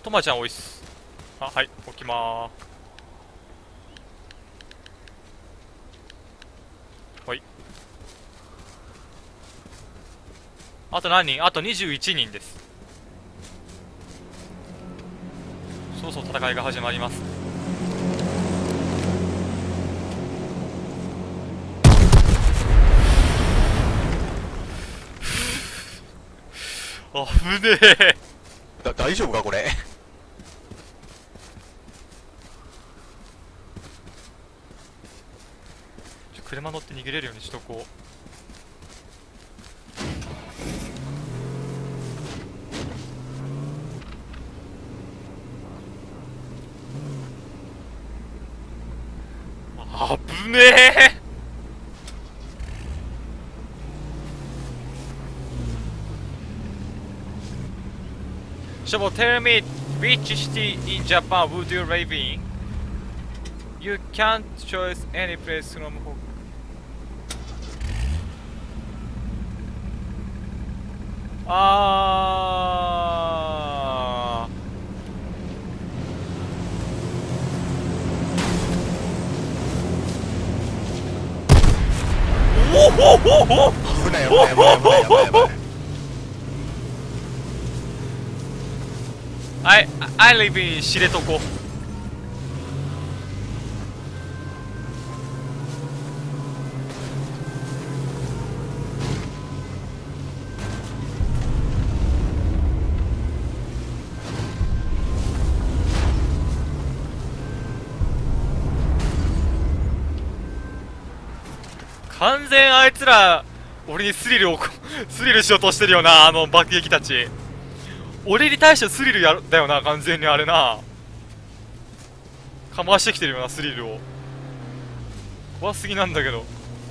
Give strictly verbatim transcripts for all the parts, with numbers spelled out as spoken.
とまちゃんおいっす。あ、はい、起きまーす。はい。あと何人？あとにじゅういちにんです。そろそろ戦いが始まります。あぶねえ。 だ、大丈夫かこれ。 車乗って逃げれるようにしとこう。あぶねえ。So tell me which city in Japan would you live in? You can't choose any place from home. あー。おほほほ。 危ない危ない危ない危ない危ない危ない。 I I live in 知床。完全あいつら俺にスリルをスリルしようとしてるよな、あの爆撃たち。俺に対してスリルやるだよな、完全にあれな。かましてきてるよな、スリルを。怖すぎなんだけど。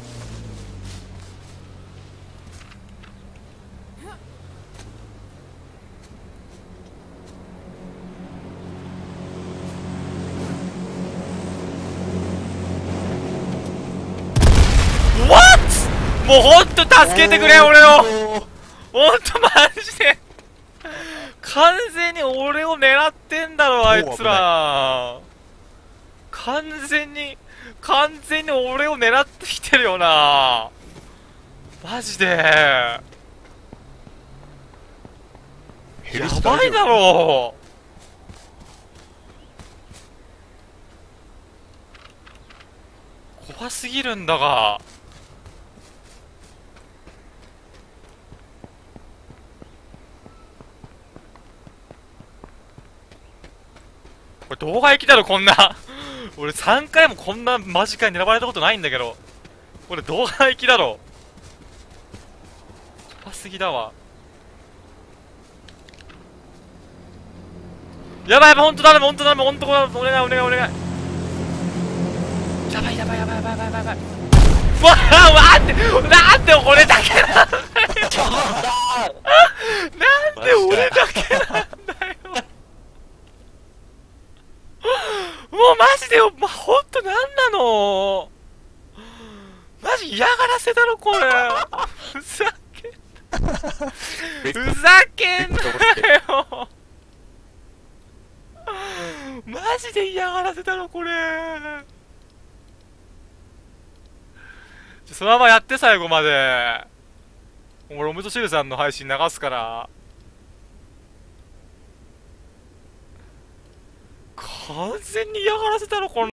もうほんと助けてくれ、俺を。ほんとマジで完全に俺を狙ってんだろ、あいつら。完全に完全に俺を狙ってきてるよな、マジで。やばいだろ。怖すぎるんだが。これ動画行きだろ、こんな俺さんかいもこんな間近に狙われたことないんだけど。これ動画行きだろ。怖すぎだわ。やばいやばい、ほんとだめ、ほんとだめ、ほんと、お願いお願いお願い。やばいやばいやばいやばいやばいやばいやばい。わあ、待って、なんで俺だけなんだよなんで俺だけなんだよ。もうマジで、ま、ほんとなんなの。マジ嫌がらせだろこれ。ふざけふざけんなよ。マジで嫌がらせだろこれ。そのままやって、最後まで。俺おみそ汁さんの配信流すから。完全に嫌がらせだろこん